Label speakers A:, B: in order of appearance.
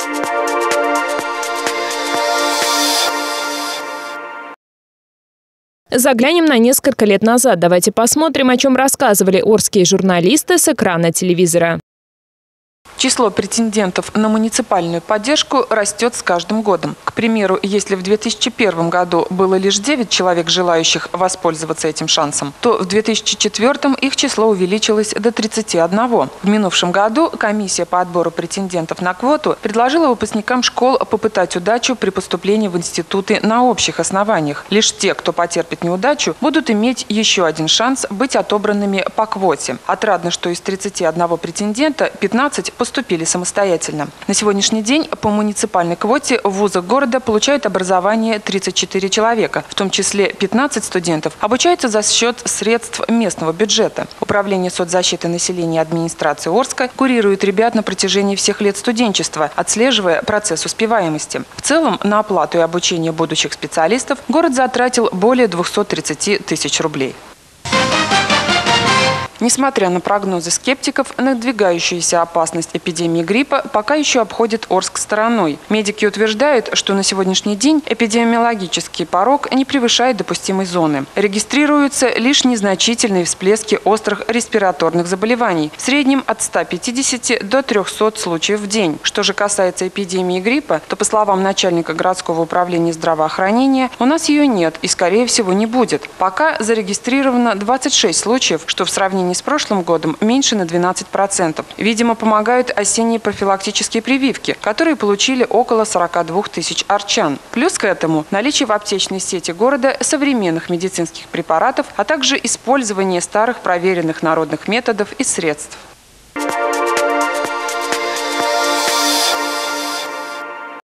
A: Заглянем на несколько лет назад. Давайте посмотрим, о чем рассказывали орские журналисты с экрана телевизора.
B: Число претендентов на муниципальную поддержку растет с каждым годом. К примеру, если в 2001 году было лишь 9 человек, желающих воспользоваться этим шансом, то в 2004 их число увеличилось до 31. В минувшем году комиссия по отбору претендентов на квоту предложила выпускникам школ попытать удачу при поступлении в институты на общих основаниях. Лишь те, кто потерпит неудачу, будут иметь еще один шанс быть отобранными по квоте. Отрадно, что из 31 претендента 15 поступили самостоятельно. На сегодняшний день по муниципальной квоте в вузах города получают образование 34 человека, в том числе 15 студентов обучаются за счет средств местного бюджета. Управление соцзащиты населения администрации Орска курирует ребят на протяжении всех лет студенчества, отслеживая процесс успеваемости. В целом на оплату и обучение будущих специалистов город затратил более 230 тысяч рублей. Несмотря на прогнозы скептиков, надвигающаяся опасность эпидемии гриппа пока еще обходит Орск стороной. Медики утверждают, что на сегодняшний день эпидемиологический порог не превышает допустимой зоны. Регистрируются лишь незначительные всплески острых респираторных заболеваний, в среднем от 150 до 300 случаев в день. Что же касается эпидемии гриппа, то, по словам начальника городского управления здравоохранения, у нас ее нет и, скорее всего, не будет. Пока зарегистрировано 26 случаев, что в сравнении с прошлым годом меньше на 12%. Видимо, помогают осенние профилактические прививки, которые получили около 42 тысяч арчан. Плюс к этому наличие в аптечной сети города современных медицинских препаратов, а также использование старых проверенных народных методов и средств.